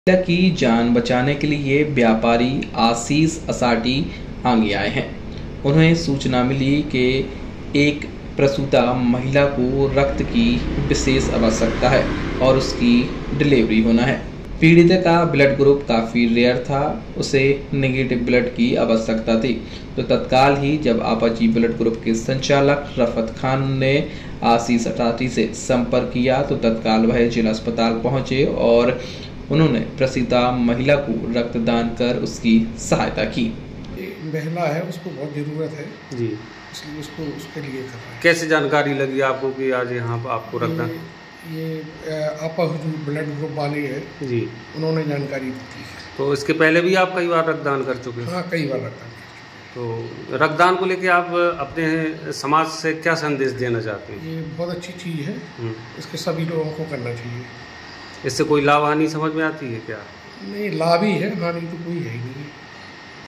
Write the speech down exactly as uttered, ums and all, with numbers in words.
महिला की जान बचाने के लिए व्यापारी आशीष असाटी आगे आए हैं। उन्हें सूचना मिली कि एक प्रसूता महिला को रक्त की विशेष आवश्यकता है और उसकी डिलीवरी होना है। पीड़िता का ब्लड ग्रुप काफ़ी रेयर था, उसे नेगेटिव ब्लड की आवश्यकता थी। तो तत्काल ही जब आपाची ब्लड ग्रुप के संचालक रफत खान ने आशीष असाटी से संपर्क किया तो तत्काल वह जिला अस्पताल पहुंचे और उन्होंने प्रसूता महिला को रक्तदान कर उसकी सहायता की। महिला है, उसको बहुत ज़रूरत है जी, इसलिए उसको उसके लिए कर रहे हैं। कैसे जानकारी लगी आपको कि आज यहाँ पर आपको रक्तदान? ये, ये आपा जो ब्लड ग्रुप वाले है जी, उन्होंने जानकारी दी थी। तो इसके पहले भी आप कई बार रक्तदान कर चुके हैं? हाँ, कई बार रक्तदान कर तो रक्तदान को लेकर आप अपने समाज से क्या संदेश देना चाहते हैं? ये बहुत अच्छी चीज़ है, इसके सभी लोगों को करना चाहिए। इससे कोई लाभ हानि समझ में आती है क्या? नहीं, लाभ ही है, हानि तो कोई है ही नहीं।